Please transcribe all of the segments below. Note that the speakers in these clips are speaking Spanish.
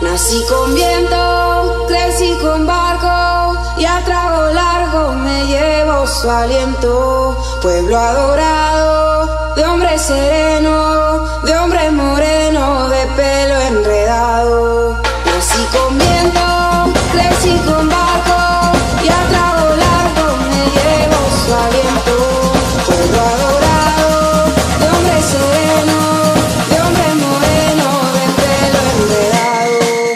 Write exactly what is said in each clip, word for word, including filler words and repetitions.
Nací con viento, crecí con barco y a trago largo me llevo su aliento. Pueblo adorado, de hombre sereno, de hombre moreno, de pelo enredado. Nací con viento, crecí con barco y a trago largo me llevo su aliento. Pueblo adorado, de hombre sereno, de hombre moreno, de pelo enredado.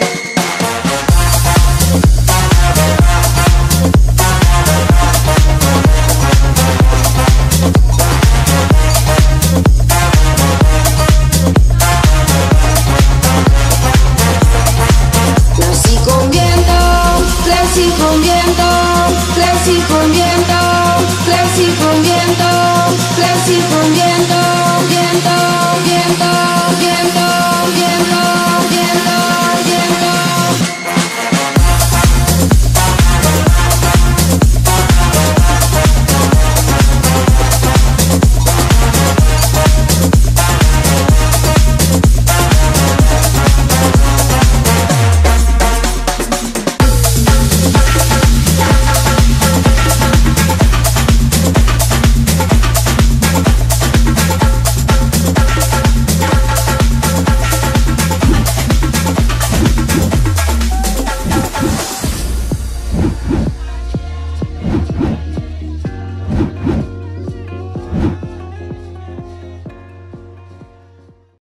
Nací con viento, crecí con viento, crecí con viento, crecí con viento, crecí con viento.